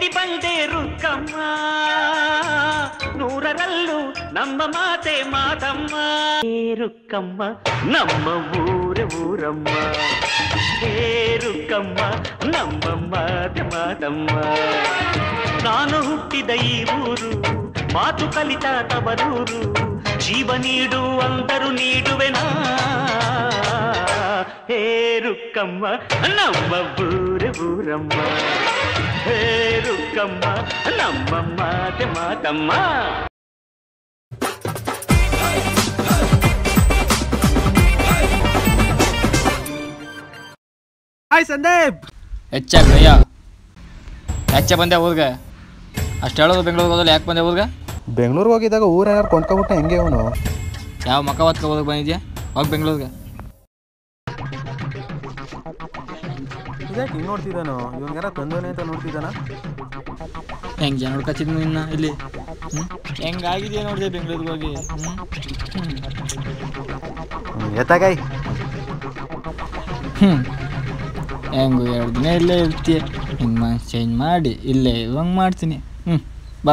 ಬಂದೆ ರುಕ್ಕಮ್ಮ ನೂರರಲ್ಲೂ ನಮ್ಮ ಮಾತೆ ಮಾತಮ್ಮ ರುಕ್ಕಮ್ಮ ನಮ್ಮ ಊರಮ್ಮ ರುಕ್ಕಮ್ಮ ನಮ್ಮ ಮಾತೆ ಮಾತಮ್ಮ ನಾನು ಹುಟ್ಟಿದ ಈ ಊರು ಮಾತು ಕಲಿತ ತವರೂರು ಜೀವ ನೀಡು ಅಂದರು ನೀಡುವೆನಾ ಹೇ ರುಕ್ಕಮ್ಮ ನಮ್ಮ ಊರಮ್ಮ ಹೇ ರುಕ್ಕಮ್ಮ ನಮ್ಮ ಮಾತೆ ಮಾತಮ್ಮ. ಹಾಯ್ ಸಂದೀಪ್. ಹೆಚ್ಚಾಗ್ರಯ್ಯ ಹೆಚ್ಚೆ ಬಂದೆ ಊರ್ಗೆ ಅಷ್ಟು ಹೇಳೋದು ಬೆಂಗಳೂರಿಗೆ ಹೋದಲ್ಲಿ ಯಾಕೆ ಬಂದೆ ಊರ್ಗೆ? ಬೆಂಗಳೂರಿಗೆ ಹೋಗಿದ್ದಾಗ ಊರೇನಾರು ಕೊಂಡ್ಕೊಬಿಟ್ಟೆ ಹೆಂಗೆ ಅವನು ಯಾವ ಮಕ್ಕ ಹೊತ್ಕೊಬೋದಕ್ಕೆ ಬಂದಿದ್ಯಾ ಹೋಗಿ ಬೆಂಗಳೂರಿಗೆ? ಇದಕ್ಕೆ ಹಿಂಗೆ ನೋಡ್ತಿದ್ದಾನು ಇವನ್ಗಾರ ತಂದೋನೆ ಅಂತ ನೋಡ್ತಿದ್ದಾನ ಹೆಂಗೆ ಜನ ನೋಡ್ಕೊತಿದ್ನು ಇನ್ನು ಇಲ್ಲಿ ಹೆಂಗಾಗಿದೆಯಾ ನೋಡಿದೆ ಬೆಂಗಳೂರಿಗೆ ಹೋಗಿ ಎತ್ತಾಗಾಯ್ ಹೆಂಗು 2 ದಿನ ಇಲ್ಲೇ ಇರ್ತೀಯ ಹಿಂಗೆ ಮನ್ಸು ಚೇಂಜ್ ಮಾಡಿ ಇಲ್ಲೇ ಇರುವಂಗೆ ಮಾಡ್ತೀನಿ ಬಾ.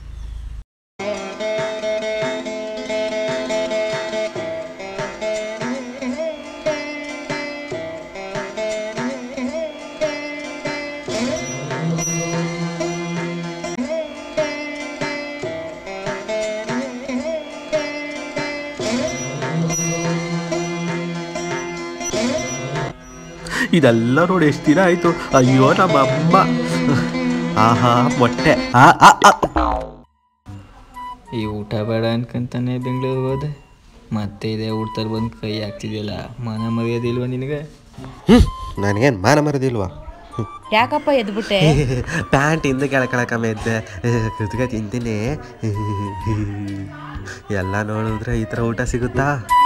ಇದೆಲ್ಲ ನೋಡಿ ಎಷ್ಟು ದಿನ ಆಯ್ತು. ಅಯ್ಯೋ ನಮ್ಮ ಅಮ್ಮ ಆಹಾ ಮೊಟ್ಟೆ ಈ ಊಟ ಬೇಡ ಅನ್ಕಂತಾನೆ ಬೆಂಗಳೂರಿಗೆ ಹೋದೆ ಮತ್ತೆ ಇದೇ ಊಟದಲ್ಲಿ ಬಂದು ಕೈ ಹಾಕ್ತಿದ್ಯಲ್ಲ ಮಾನ ಮರ್ಯಾದಿಲ್ವ ನಿನಗೆ? ನನಗೇನು ಮಾನ ಮರದಿಲ್ವಾ? ಯಾಕಪ್ಪ ಎದ್ಬಿಟ್ಟೆ? ಪ್ಯಾಂಟ್ ಹಿಂದೆ ಕೆಳಕಳಕಮ್ಮೆ ಇದ್ದೆ ಕೃತಿಕ ತಿಂತೀನಿ ಎಲ್ಲ ನೋಡಿದ್ರೆ ಈ ಥರ ಊಟ ಸಿಗುತ್ತಾ?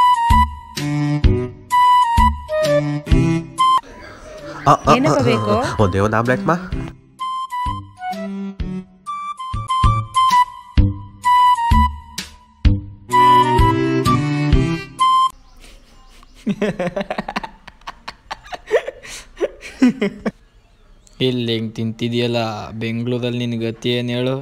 ಒಂದೇ ಒಂದು ಆಮ್ಲೆಟ್ ಮಾ. ಇಲ್ಲಿ ಹೆಂಗೆ ತಿಂತಿದೆಯಲ್ಲ ಬೆಂಗಳೂರಲ್ಲಿ ನಿನ್ನ ಗತಿ ಏನು ಹೇಳು?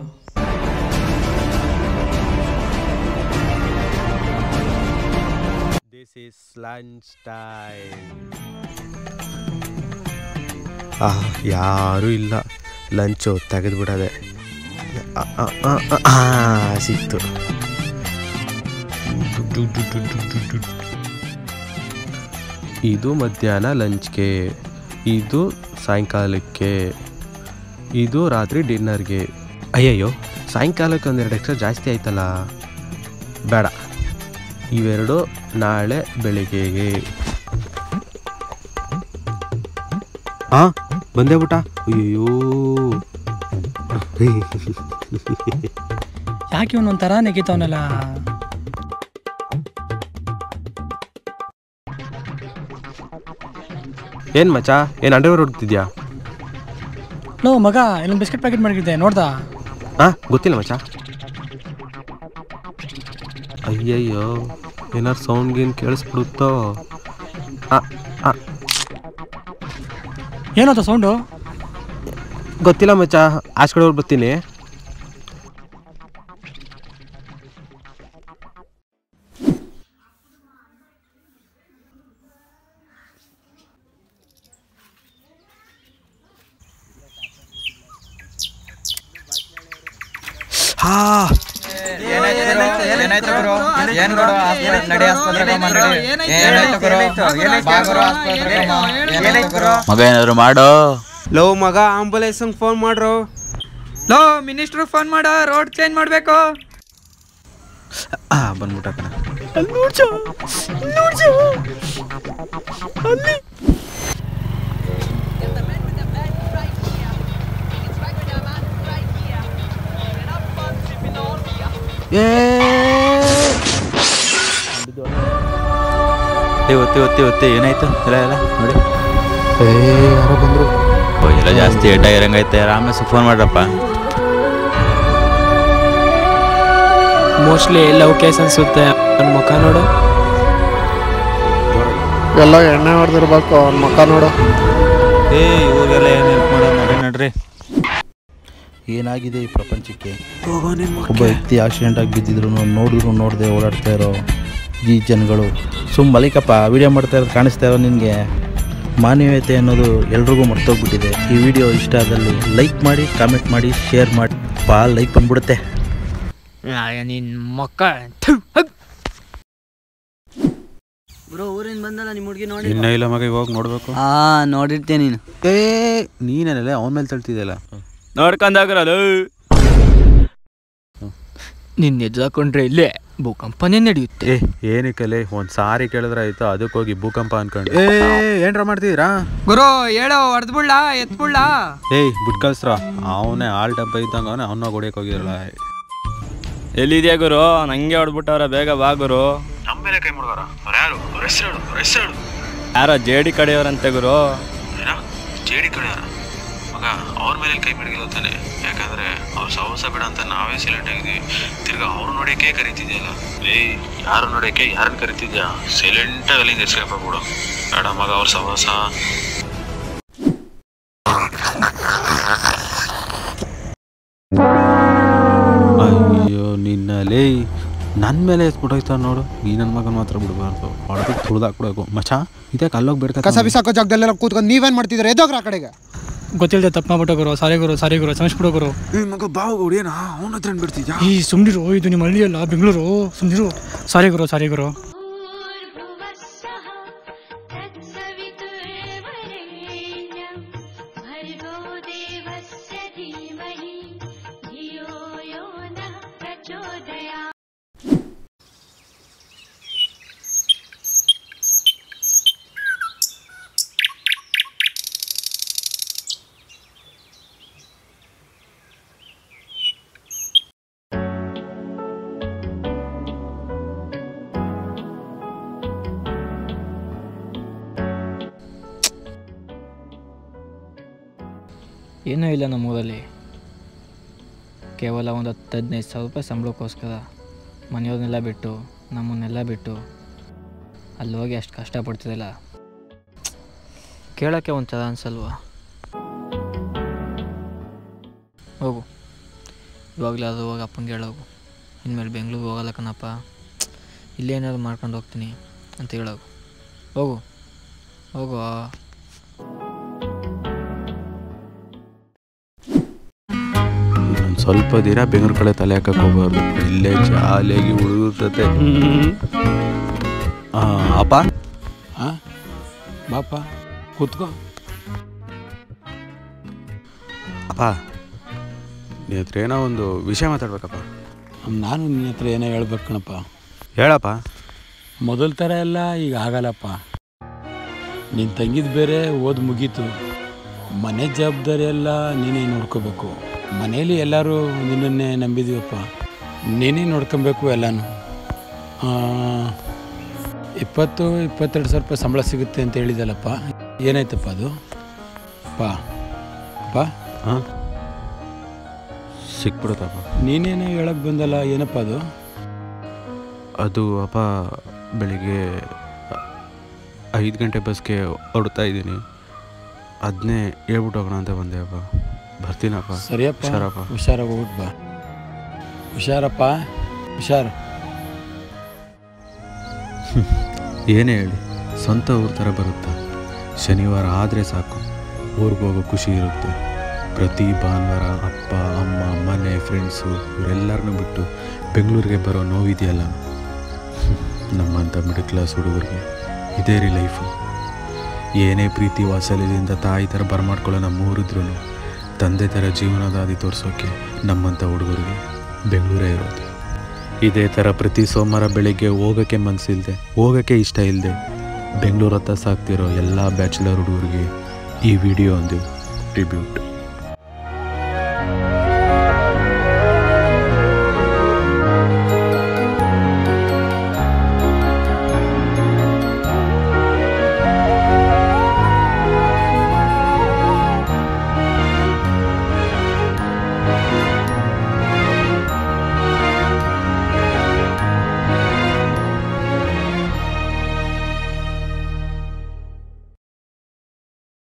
This is lunch time. ಯಾರೂ ಇಲ್ಲ, ಲಂಚು ತೆಗೆದುಬಿಡದೆ. ಸಿಕ್ತು. ಇದು ಮಧ್ಯಾಹ್ನ ಲಂಚ್ಗೆ, ಇದು ಸಾಯಂಕಾಲಕ್ಕೆ, ಇದು ರಾತ್ರಿ ಡಿನ್ನರ್ಗೆ. ಅಯ್ಯಯ್ಯೋ ಸಾಯಂಕಾಲಕ್ಕೆ 1-2 ಎಕ್ಸ್ಟ್ರಾ ಜಾಸ್ತಿ ಆಯ್ತಲ್ಲ, ಬೇಡ ಇವೆರಡು ನಾಳೆ ಬೆಳಿಗ್ಗೆಗೆ. ಬಂದೇ ಬಿಟ್ಟ. ಅಯ್ಯೋ ಯಾಕೆ ಇವನೊಂಥರ ನೆಗಿತವನಲ್ಲ. ಏನು ಮಚ್ಚಾ, ಏನು ಅಂಡರ್ವೇರ್ ಹೊಡ್ತಿದ್ಯಾ? ಲೋ ಮಗ, ಇಲ್ಲೊಂದು ಬಿಸ್ಕೆಟ್ ಪ್ಯಾಕೆಟ್ ಮಾಡಿದ್ದೆ ನೋಡ್ದಾ? ಗೊತ್ತಿಲ್ಲ ಮಚ್ಚಾ. ಅಯ್ಯಯ್ಯೋ ಏನಾರು ಸೌಂಡ್ ಗೇನ್ ಕೇಳಿಸ್ಬಿಡುತ್ತೋ. ಏನಂತ ಸೌಂಡು? ಗೊತ್ತಿಲ್ಲ ಮಚ್ಚಾ, ಆಚೆ ಕಡೆ ಬರ್ತೀನಿ. ಮಗ ಏನಾದ್ರು ಮಾಡೋ. ಲೋ ಮಗ, ಆಂಬುಲೆನ್ಸ್ ಫೋನ್ ಮಾಡ್ರು. ಲೋ ಮಿನಿಸ್ಟ್ರು ಫೋನ್ ಮಾಡ, ರೋಡ್ ಚೇಂಜ್ ಮಾಡ್ಬೇಕು. ಬಂದ್ಬಿಟ್ಟ ಕಣ. ಒತ್ತಿ ಏನಾಯ್ತು? ಎಲ್ಲ ನೋಡಿ ಯಾರೋ ಬಂದ್ರು. ಎಲ್ಲ ಜಾಸ್ತಿ ಏಟಾಗಿರಂಗೈತೆ. ಆಮೇಲೆ ಫೋನ್ ಮಾಡ್ರಪ್ಪ. ಮೋಸ್ಟ್ಲಿ ಲವ್ ಕೇಸ್ ಅನ್ಸುತ್ತೆ. ನನ್ನ ಮುಖ ನೋಡು, ಎಲ್ಲ ಎಣ್ಣೆ ಹೊಡೆದಿರ್ಬೇಕು. ಅವ್ನ ಮುಖ ನೋಡು. ಇವ್ರಿಗೆಲ್ಲ ಏನು ಹೆಲ್ಪ್ ಮಾಡೋ ನಡ್ರಿ. ಏನಾಗಿದೆ ಈ ಪ್ರಪಂಚಕ್ಕೆ? ಒಬ್ಬ ವ್ಯಕ್ತಿ ಆಕ್ಸಿಡೆಂಟಾಗಿ ಬಿದ್ದಿದ್ರು ನೋಡಿದ್ರು ನೋಡದೆ ಓಡಾಡ್ತಾ ಇರೋ ಈ ಜನಗಳು. ಮಲಿಕಪ್ಪ, ವಿಡಿಯೋ ಮಾಡ್ತಾ ಇರೋದು ಕಾಣಿಸ್ತಾ ಇರೋ ನಿನಗೆ? ಮಾನವೀಯತೆ ಅನ್ನೋದು ಎಲ್ರಿಗೂ ಮರ್ತೋಗ್ಬಿಟ್ಟಿದೆ. ಈ ವಿಡಿಯೋ ಇಷ್ಟ ಆದಲ್ಲಿ ಲೈಕ್ ಮಾಡಿ, ಕಾಮೆಂಟ್ ಮಾಡಿ, ಶೇರ್ ಮಾಡಿ. ಲೈಕ್ ಬಂದ್ಬಿಡುತ್ತೆ. ನಿನ್ನ ಮಕ್ಕ ಬ್ರೋ, ಊರಿಂದ ಬಂದಲ್ಲ ನಿಮ್ಮ ಹುಡುಗಿ ನೋಡಿ. ಇನ್ನ ಇಲ್ಲ ಮಗ, ಇವಾಗ ನೋಡ್ಬೇಕು. ನೋಡಿರ್ತೀಯ ನೀನು. ನೀನೇನಲ್ಲ ಅವನ ಮೇಲೆ ತಳ್ತಿದ್ದಲ್ಲ. ನೋಡ್ಕೊಂಡಾಗಲ್ಲ ನಿನ್ನ ಎದ್ರಾಕೊಂಡ್ರೆ ಇಲ್ಲೇ ಭೂಕಂಪನೇ ನಡೆಯುತ್ತೆ. ಏನಕ್ಕಲ್ಲೇ ಒಂದು ಸಾರಿ ಕೇಳಿದ್ರೆ ಆಯ್ತು, ಅದಕ್ಕೆ ಹೋಗಿ ಭೂಕಂಪ ಅನ್ಕೊಂಡು ಏನ್ರ ಮಾಡ್ತಿದ್ದೀರಾ? ಗುರು ಹೇಳೋ, ಹೊಡೆದ್ಬಿಡ್ಲಾ ಎತ್ಬಿಡ್ಲಾ? ಬಿಟ್ ಕಳ್ಸ್ರ. ಅವನೇ ಆಲ್ ಡಬ್ಬ ಇದ್ದಂಗ ಅವನೇ ಅವನ್ನ ಹೊಡಿಯಕ್ಕೆ ಹೋಗಿರಲ್ಲ. ಎಲ್ಲಿದ್ಯಾ ಗುರು? ನಂಗೆ ಹೊಡ್ಬಿಟ್ಟವ್ರ, ಬೇಗ ಬಾ ಗುರು. ನಮ್ಮ ಮೇಲೆ ಕೈ ಮುಡ್ದಾರ. ಯಾರು? ಹೆಸರು ಯಾರೋ ಜೇಡಿ ಕಡೆಯವ್ರಂತೆ ಗುರು. ಜೇಡಿ ಕಡೆಯವರ ಮಗ, ಅವ್ರ ಮೇಲೆ ಕೈ ಬಿಡಗಿಲ್ಲ ತಾನೆ. ಯಾಕಂದ್ರೆ ಅವ್ರು ಸಹವಾಸ ಬೇಡ ಅಂತ ನಾವೇ ಸೈಲೆಂಟ್ ಆಗಿದ್ವಿ. ತಿರ್ಗಾ ಅವ್ರು ನೋಡೋಕೆ ಕರಿತಿದ್ಯಲ್ಲ. ಯಾರು ನೋಡೋಕೆ ಯಾರನ್ನ ಕರಿತಿದ್ಯಾ? ಸೈಲೆಂಟಾಗಿ ಅಲ್ಲಿಂದ ಎಸ್ಕೇಪ್ ಆಗ್ಬಿಡು. ಬೇಡ ಮಗ ಅವ್ರ ಸಹವಾಸ. ಅಯ್ಯೋ ನಿನ್ನಲೇ ನನ್ನ ಮೇಲೆ ಎತ್ಬಿಟ್ಟೋಯ್ತಾರ ನೋಡು. ನೀ ನನ್ನ ಮಗನ ಮಾತ್ರ ಬಿಡಬಾರ್ದು, ಹೊಡೆದು ತುಳಿದಾಕ್ಬಿಡಬೇಕು. ಮಚಾ ಇದಕ್ಕೆ ಅಲ್ಲೋಗಿ ಬೇಡ. ಕಸ ಬಿಸಾಕೋ ಜಾಗದಲ್ಲೆಲ್ಲ ಕೂತ್ಕೊಂಡು ನೀವೇನು ಮಾಡ್ತಿದ್ರೆ? ಎದೋಗ್ರ ಆ ಕಡೆಗೆ. ಗೊತ್ತಿಲ್ಲದೆ ತಪ್ಪು ಮಾಡ್ಬಿಟ್ಟು ಗುರು. ಸಾರಿ ಗುರು ಕ್ಷಮಿಸ್ಬಿಡೋ ಗುರು. ಮಗ ಬಾವು ಹೊಡಿಯೋಣ, ಅವನ ಹತ್ರ ಬಿಡ್ತಿದ್ಯಾ? ಈ ಸುಮ್ನಿರು, ಇದು ನಿಮ್ಮ ಹಳ್ಳಿಯಲ್ಲ, ಬೆಂಗಳೂರು. ಸುಮ್ನಿರು. ಸಾರಿ ಗುರು. ಏನೂ ಇಲ್ಲ ನಮ್ಮೂರಲ್ಲಿ. ಕೇವಲ ಒಂದು 10-15 ಸಾವಿರ ರೂಪಾಯಿ ಸಂಬಳಕ್ಕೋಸ್ಕರ ಮನೆಯವ್ರನ್ನೆಲ್ಲ ಬಿಟ್ಟು, ನಮ್ಮನ್ನೆಲ್ಲ ಬಿಟ್ಟು ಅಲ್ಲಿ ಹೋಗಿ ಅಷ್ಟು ಕಷ್ಟಪಡ್ತಿದ್ದಿಲ್ಲ. ಕೇಳೋಕ್ಕೆ ಒಂಥರ ಅನ್ಸಲ್ವಾ? ಹೋಗು, ಇವಾಗಲೇ ಅದು ಹೋಗಿ ಅಪ್ಪಂಗೆ ಹೇಳೋಗು, ಇನ್ಮೇಲೆ ಬೆಂಗಳೂರಿಗೆ ಹೋಗಲ್ಲ ಕಣಪ್ಪ, ಇಲ್ಲೇನಾದ್ರು ಮಾಡ್ಕೊಂಡು ಹೋಗ್ತೀನಿ ಅಂತ ಹೇಳೋಗು. ಹೋಗು. ಸ್ವಲ್ಪ ದಿನ ಬೆಂಗಳೂರು ಕಡೆ ತಲೆ ಹಾಕಕ್ಕೆ ಹೋಗೋರು. ಇಲ್ಲೇ ಜಾಲಿಯಾಗಿ ಹುಡುಗರ ಜೊತೆ. ಅಪ್ಪ ಬಾಪ ಕೂತ್ಕೋ. ಅಪ್ಪ ನಿನ್ನ ಹತ್ರ ಏನೋ ಒಂದು ವಿಷಯ ಮಾತಾಡ್ಬೇಕಪ್ಪ. ನಾನು ನಿನ್ನ ಹತ್ರ ಏನೋ ಹೇಳ್ಬೇಕು ಕಣಪ್ಪ. ಹೇಳಪ್ಪ. ಮೊದಲ ಥರ ಎಲ್ಲ ಈಗ ಆಗಲ್ಲಪ್ಪ. ನಿನ್ನ ತಂಗಿದ್ದು ಬೇರೆ ಓದು ಮುಗೀತು. ಮನೆ ಜವಾಬ್ದಾರಿ ಎಲ್ಲ ನೀನೇ ನೋಡ್ಕೋಬೇಕು. ಮನೇಲಿ ಎಲ್ಲರೂ ನಿನ್ನನ್ನೇ ನಂಬಿದೀವಪ್ಪ, ನೀನೇ ನೋಡ್ಕೊಬೇಕು ಎಲ್ಲನೂ. 20-22 ಸಾವಿರ ರೂಪಾಯಿ ಸಂಬಳ ಸಿಗುತ್ತೆ ಅಂತ ಹೇಳಿದಲ್ಲಪ್ಪ, ಏನಾಯ್ತಪ್ಪ ಅದು? ಅಪ್ಪ ಹಾಂ ಸಿಕ್ಬಿಡುತ್ತಪ್ಪ. ನೀನೇನೋ ಹೇಳಕ್ಕೆ ಬಂದಲ್ಲ, ಏನಪ್ಪ ಅದು? ಅದು ಅಪ್ಪ, ಬೆಳಿಗ್ಗೆ 5 ಗಂಟೆ ಬಸ್ಗೆ ಹೊರಡ್ತಾ ಇದ್ದೀನಿ. ಅದನ್ನೇ ಹೇಳ್ಬಿಟ್ಟು ಹೋಗೋಣ ಅಂತ ಬಂದೆ ಅಪ್ಪ. ಬರ್ತೀನಪ್ಪ. ಸರಿಯಪ್ಪ, ಹುಷಾರಾಗಿ ಹೋಗ್ಬಿಟ್ಟು ಬಾ. ಹುಷಾರಪ್ಪ, ಹುಷಾರು. ಏನೇ ಹೇಳಿ, ಸ್ವಂತ ಊರ ಥರ ಬರುತ್ತಾ? ಶನಿವಾರ ಆದರೆ ಸಾಕು, ಊರಿಗೆ ಹೋಗೋ ಖುಷಿ ಇರುತ್ತೆ. ಪ್ರತಿ ಭಾನುವಾರ ಅಪ್ಪ ಅಮ್ಮ ಮನೆ ಫ್ರೆಂಡ್ಸು ಇವರೆಲ್ಲರನ್ನೂ ಬಿಟ್ಟು ಬೆಂಗಳೂರಿಗೆ ಬರೋ ನೋವಿದೆಯಲ್ಲ, ನಮ್ಮಂಥ ಮಿಡಲ್ ಕ್ಲಾಸ್ ಹುಡುಗರಿಗೆ ಇದೇ ರೀ ಲೈಫು. ಏನೇ ಪ್ರೀತಿ ವಾತ್ಸಲ್ಯದಿಂದ ತಾಯಿ ಥರ ಬರಮಾಡ್ಕೊಳ್ಳೋ ನಮ್ಮೂರಿದ್ರೂ ತಂದೆ ಥರ ಜೀವನದಾದಿ ತೋರಿಸೋಕ್ಕೆ ನಮ್ಮಂಥ ಹುಡುಗರಿಗೆ ಬೆಂಗಳೂರೇ ಇರೋದು. ಇದೇ ಥರ ಪ್ರತಿ ಸೋಮವಾರ ಬೆಳಿಗ್ಗೆ ಹೋಗೋಕ್ಕೆ ಮನಸ್ಸಿಲ್ಲದೆ, ಹೋಗೋಕ್ಕೆ ಇಷ್ಟ ಇಲ್ಲದೆ ಬೆಂಗಳೂರು ಹತ್ತ ಸಾಕ್ತಿರೋ ಎಲ್ಲ ಬ್ಯಾಚುಲರ್ ಹುಡುಗರಿಗೆ ಈ ವಿಡಿಯೋ ಒಂದು ಟ್ರಿಬ್ಯೂಟ್.